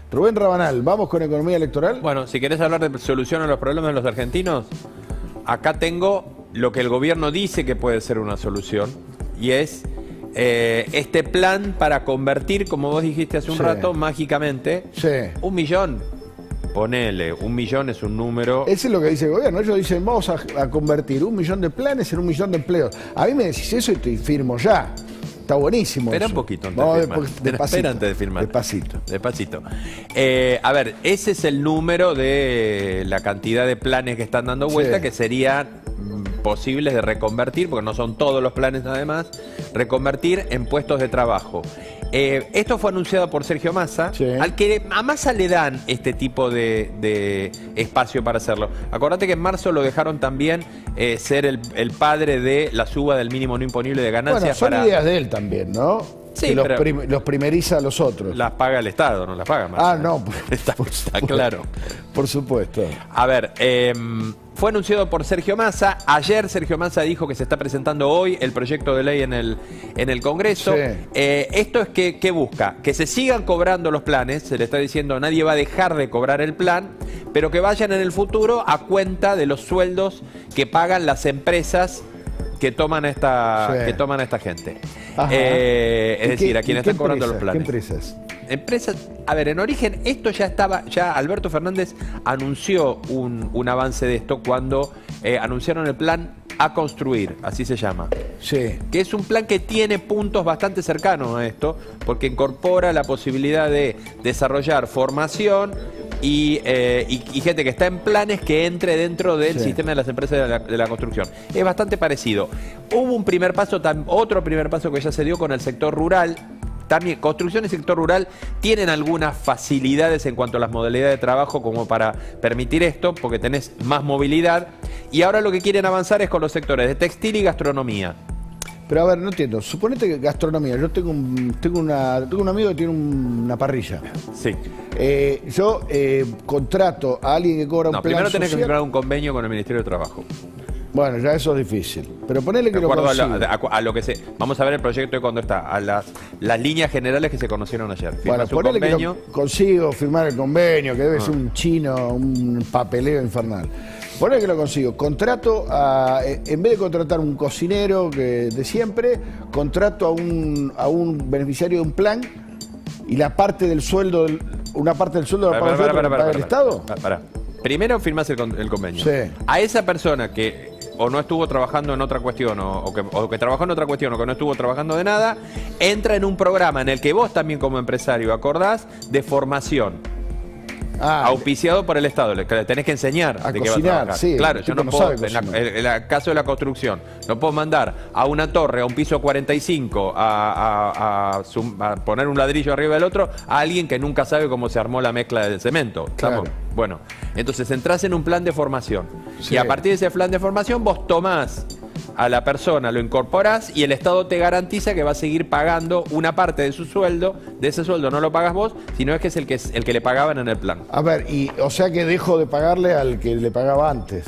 Rubén Rabanal, ¿vamos con economía electoral? Bueno, si querés hablar de solución a los problemas de los argentinos, acá tengo lo que el gobierno dice que puede ser una solución, y es este plan para convertir, como vos dijiste hace un rato, mágicamente, 1 millón. Ponele, 1 millón es un número. Ese es lo que dice el gobierno. Ellos dicen, vamos a convertir 1 millón de planes en 1 millón de empleos. A mí me decís eso y te firmo ya. Está buenísimo. Espera eso. un poquito antes de firmar. Espera antes de firmar. Despacito. Despacito. A ver, ese es el número de la cantidad de planes que están dando vuelta, que serían posibles de reconvertir, porque no son todos los planes además, reconvertir en puestos de trabajo. Esto fue anunciado por Sergio Massa, al que a Massa le dan este tipo de espacio para hacerlo. Acordate que en marzo lo dejaron también ser el padre de la suba del mínimo no imponible de ganancias. Bueno, son ideas de él también, ¿no? Sí, que los primeriza a los otros. Las paga el Estado, no las paga Massa. Ah, no, está claro. Por supuesto. A ver, fue anunciado por Sergio Massa. Ayer Sergio Massa dijo que se está presentando hoy el proyecto de ley en el Congreso. Esto es ¿qué busca? Que se sigan cobrando los planes. Se le está diciendo nadie va a dejar de cobrar el plan, pero que vayan en el futuro a cuenta de los sueldos que pagan las empresas que toman a esta gente. Es decir, a quienes están cobrando los planes. ¿Qué empresas? Empresas, a ver, en origen esto ya estaba, ya Alberto Fernández anunció un avance de esto cuando anunciaron el plan A Construir, así se llama. Sí. Que es un plan que tiene puntos bastante cercanos a esto, porque incorpora la posibilidad de desarrollar formación y gente que está en planes que entre dentro del sistema de las empresas de la construcción. Es bastante parecido. Hubo un primer paso, otro primer paso que ya se dio con el sector rural. También construcción y sector rural tienen algunas facilidades en cuanto a las modalidades de trabajo como para permitir esto, porque tenés más movilidad. Y ahora lo que quieren avanzar es con los sectores de textil y gastronomía. Pero a ver, no entiendo. Suponete que gastronomía. Yo tengo un amigo que tiene una parrilla. Sí. Yo contrato a alguien que cobra un plan primero social. tenés que firmar un convenio con el Ministerio de Trabajo. Bueno, ya eso es difícil. Pero ponele que lo consigo. A lo que se... Vamos a ver el proyecto de cuando está. A las líneas generales que se conocieron ayer. Bueno, ponele que lo consigo firmar el convenio, que debe ser un chino, un papeleo infernal. Ponele que lo consigo. Contrato en vez de contratar un cocinero de siempre, contrato a un beneficiario de un plan y la parte del sueldo, una parte del sueldo la paga el Estado. Primero firmás el convenio. Sí. A esa persona que o no estuvo trabajando en otra cuestión, o que trabajó en otra cuestión, o que no estuvo trabajando de nada, entra en un programa en el que vos también como empresario acordás de formación. Auspiciado por el Estado, le tenés que enseñar a de cocinar, qué va a trabajar. sí, claro, yo no puedo, en el caso de la construcción, no puedo mandar a una torre, a un piso 45, a poner un ladrillo arriba del otro, a alguien que nunca sabe cómo se armó la mezcla del cemento. ¿Estamos? Claro. Bueno, entonces entrás en un plan de formación. Y a partir de ese plan de formación vos tomás a la persona, lo incorporás y el Estado te garantiza que va a seguir pagando una parte de su sueldo. De ese sueldo no lo pagas vos, sino es que es el que le pagaban en el plan. A ver, o sea que dejo de pagarle al que le pagaba antes.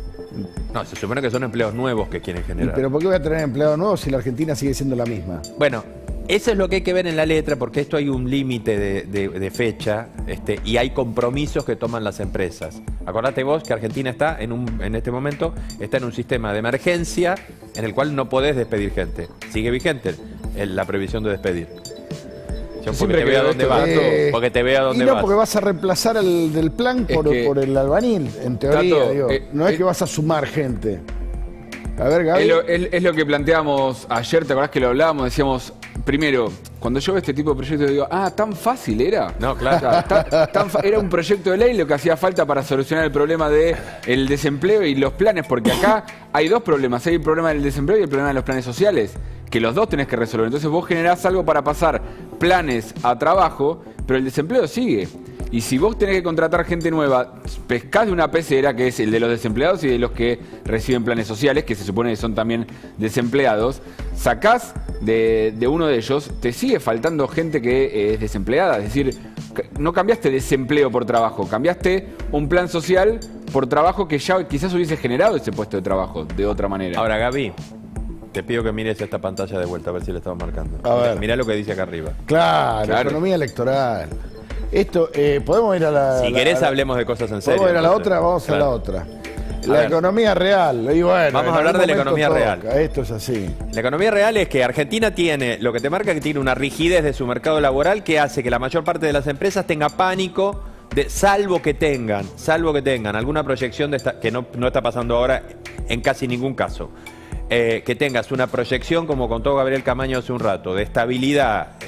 No, se supone que son empleos nuevos que quieren generar. ¿Pero por qué voy a tener empleados nuevos si la Argentina sigue siendo la misma? Bueno, eso es lo que hay que ver en la letra, porque esto hay un límite de fecha y hay compromisos que toman las empresas. Acordate vos que Argentina está en este momento está en un sistema de emergencia en el cual no podés despedir gente. Sigue vigente la prohibición de despedir. Porque te vea dónde vas. Porque te vea dónde vas. Porque vas a reemplazar el del plan por el albañil, en teoría. No es que vas a sumar gente. A ver, Gaby. Es lo que planteamos ayer, ¿te acordás que lo hablábamos? Decíamos, primero, cuando yo veo este tipo de proyectos digo, ¿tan fácil era? No, claro. Era un proyecto de ley lo que hacía falta para solucionar el problema del desempleo y los planes, porque acá hay dos problemas. Hay el problema del desempleo y el problema de los planes sociales, que los dos tenés que resolver. Entonces vos generás algo para pasar planes a trabajo, pero el desempleo sigue. Y si vos tenés que contratar gente nueva, pescás de una pecera, que es el de los desempleados y de los que reciben planes sociales, que se supone que son también desempleados, sacás de uno de ellos, te sigue faltando gente que es desempleada. Es decir, no cambiaste desempleo por trabajo, cambiaste un plan social por trabajo que ya quizás hubiese generado ese puesto de trabajo de otra manera. Ahora, Gaby, te pido que mires esta pantalla de vuelta a ver si le estamos marcando. A ver. Mirá lo que dice acá arriba. Claro, economía electoral. Esto, podemos ir a la... Si querés hablemos de cosas en serio. ¿Podemos ir a la entonces. otra? Vamos Claro. a la otra. La economía real. Y bueno, Vamos a hablar de la economía real. Esto es así. La economía real es que Argentina tiene, lo que te marca que tiene una rigidez de su mercado laboral que hace que la mayor parte de las empresas tenga pánico, salvo que tengan alguna proyección que no está pasando ahora en casi ningún caso. Que tengas una proyección, como contó Gabriel Camaño hace un rato, de estabilidad,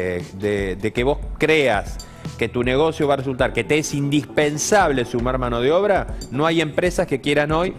de que vos creas que tu negocio va a resultar, que te es indispensable sumar mano de obra, no hay empresas que quieran hoy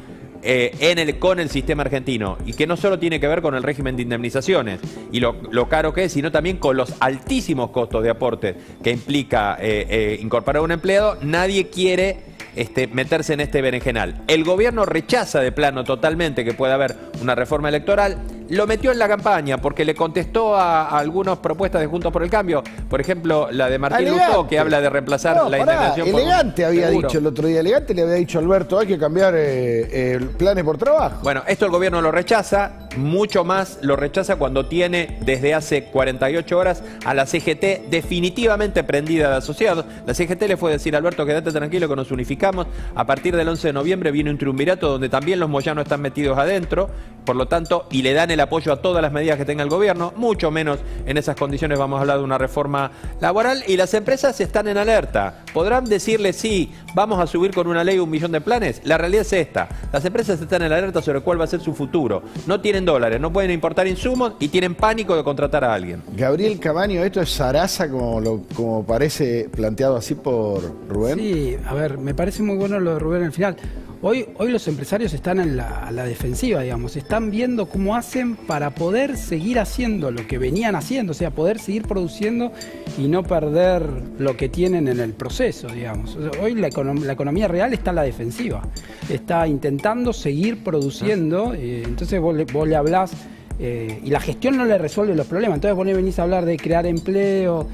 con el sistema argentino, y que no solo tiene que ver con el régimen de indemnizaciones y lo caro que es, sino también con los altísimos costos de aporte que implica incorporar a un empleado. Nadie quiere meterse en este berenjenal. El gobierno rechaza de plano totalmente que pueda haber una reforma electoral. Lo metió en la campaña porque le contestó a algunas propuestas de Juntos por el Cambio, por ejemplo la de Martín Lustó, que habla de reemplazar la indemnización por Elegante había seguro. dicho el otro día, Elegante le había dicho a Alberto, hay que cambiar planes por trabajo. Bueno, esto el gobierno lo rechaza, mucho más lo rechaza cuando tiene desde hace 48 horas a la CGT definitivamente prendida de asociados. La CGT le fue a decir a Alberto, quédate tranquilo que nos unificamos. A partir del 11 de noviembre viene un triunvirato donde también los moyanos están metidos adentro, por lo tanto, y le dan el apoyo a todas las medidas que tenga el gobierno, mucho menos en esas condiciones vamos a hablar de una reforma laboral, y las empresas están en alerta. Podrán decirle sí, vamos a subir con una ley 1 millón de planes. La realidad es esta, las empresas están en alerta sobre cuál va a ser su futuro. No tienen dólares, no pueden importar insumos y tienen pánico de contratar a alguien. Gabriel Camaño, ¿esto es zaraza como parece planteado así por Rubén? Sí, a ver, me parece muy bueno lo de Rubén al final. Hoy los empresarios están a la defensiva, digamos, están viendo cómo hacen para poder seguir haciendo lo que venían haciendo, o sea, poder seguir produciendo y no perder lo que tienen en el proceso, digamos. O sea, hoy la economía real está a la defensiva, está intentando seguir produciendo, entonces vos le hablás y la gestión no le resuelve los problemas, entonces vos le venís a hablar de crear empleo.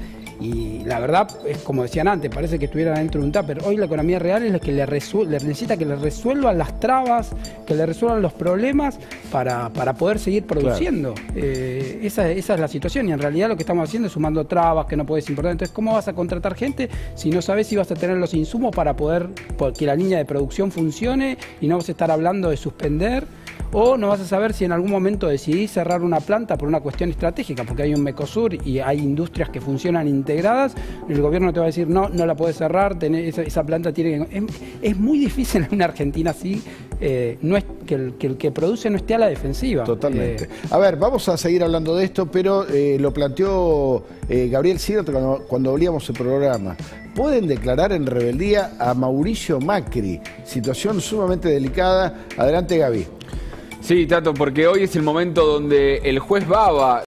Y la verdad, es como decían antes, parece que estuvieran dentro de un tupper. Hoy la economía real es la que le necesita que le resuelvan las trabas, que le resuelvan los problemas para poder seguir produciendo. Claro. Esa es la situación, y en realidad lo que estamos haciendo es sumando trabas que no podés importar. Entonces, ¿cómo vas a contratar gente si no sabes si vas a tener los insumos para poder que la línea de producción funcione y no vas a estar hablando de suspender? O no vas a saber si en algún momento decidís cerrar una planta por una cuestión estratégica, porque hay un Mecosur y hay industrias que funcionan integradas, y el gobierno te va a decir, no la podés cerrar, esa planta tiene que... Es muy difícil en una Argentina así, no es que el que produce no esté a la defensiva. Totalmente. A ver, vamos a seguir hablando de esto, pero lo planteó Gabriel Sirot cuando abríamos el programa. Pueden declarar en rebeldía a Mauricio Macri. Situación sumamente delicada. Adelante, Gaby. Sí, Tato, porque hoy es el momento donde el juez Baba